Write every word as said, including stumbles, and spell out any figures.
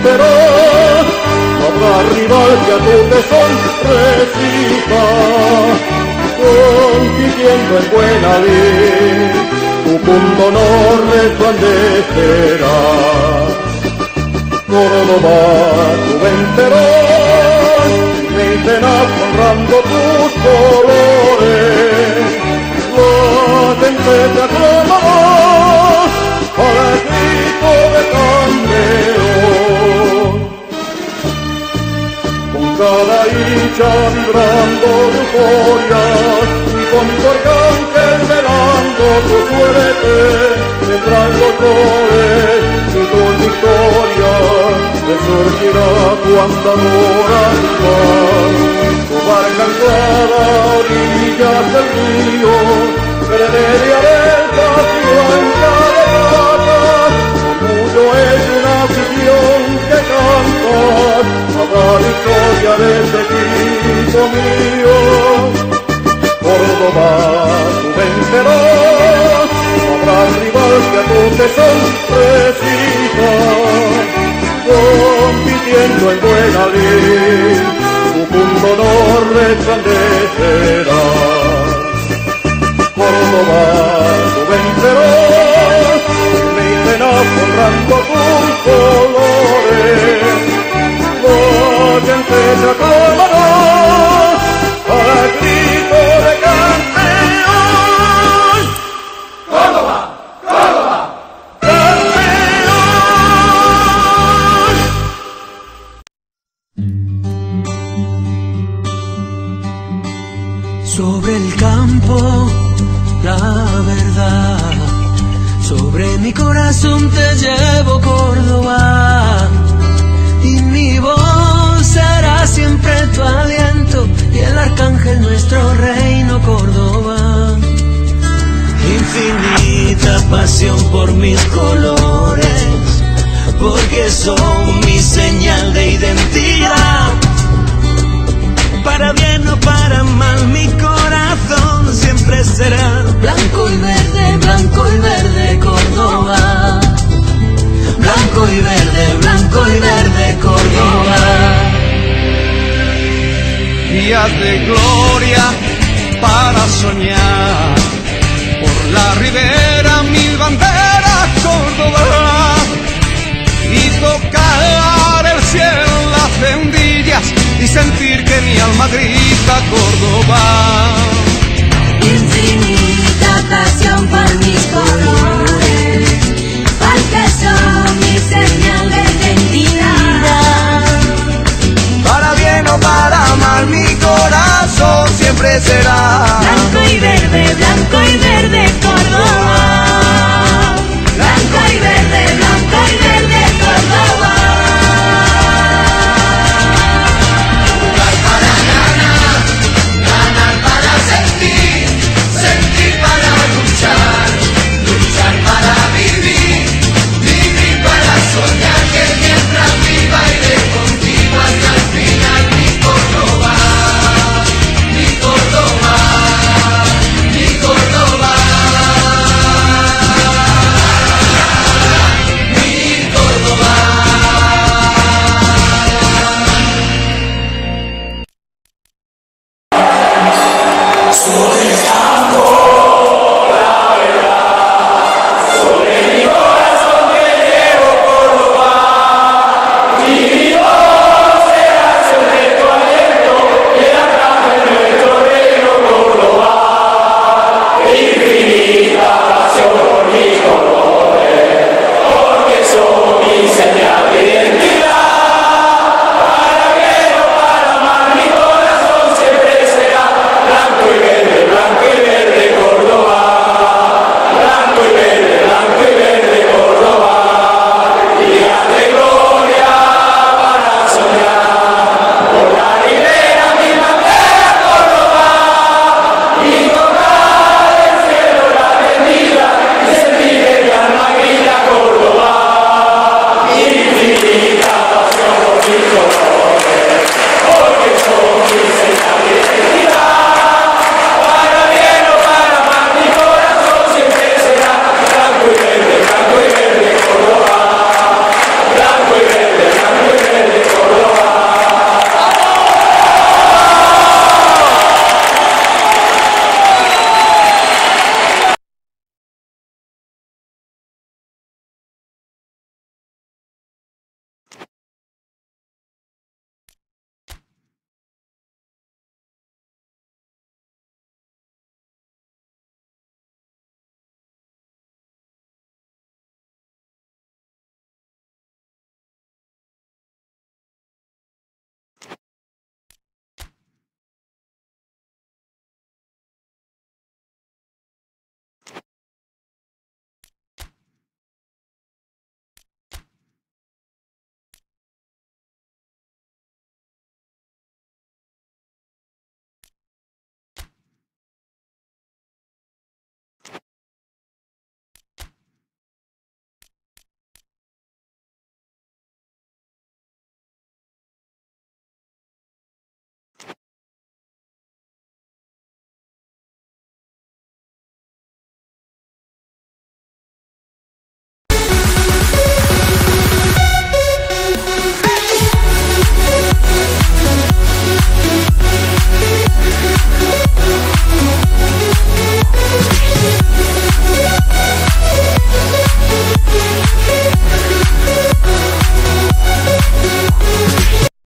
vencerás. No habrá rival que a tu tesón resista, compitiendo en buena lid, tu punto no resplandecerá. Córdoba, tú vencerás, me vencerás honrando tus colores. La gente te aclamará al grito de campeón. Con cada hincha vibrando de euforia y con tu arcángel velando tu suerte, vendrán los goles y tu victoria resurgirá cuando adoras tu paz. Tu barca anclada a orillas del río, verde de alertas y blanca de plata, orgullo es una afición que canta, habrá victoria de este equipo mío. Córdoba, tú vencerás, no habrá rival que a tu tesón resista, compitiendo en buena lid, tu punto no resplandecerá. Córdoba, tú vencerás, me irás honrando tus colores. La gente te aclamará al grito de campeón. Córdoba, Córdoba, campeón. Sobre el campo, la verdad, sobre mi corazón te llevo, Córdoba, y mi voz será siempre tu aliento y el arcángel nuestro reino, Córdoba. Infinita pasión por mis colores, porque son mi señal de identidad. Para bien o para mal, mi corazón siempre será blanco y verde, blanco y verde, Córdoba. Blanco y verde, blanco y verde, Córdoba. Días de gloria para soñar, por la ribera mil banderas, Córdoba, y tocar el cielo en las fendillas y sentir que mi alma grita, Córdoba. Infinita pasión por mis colores,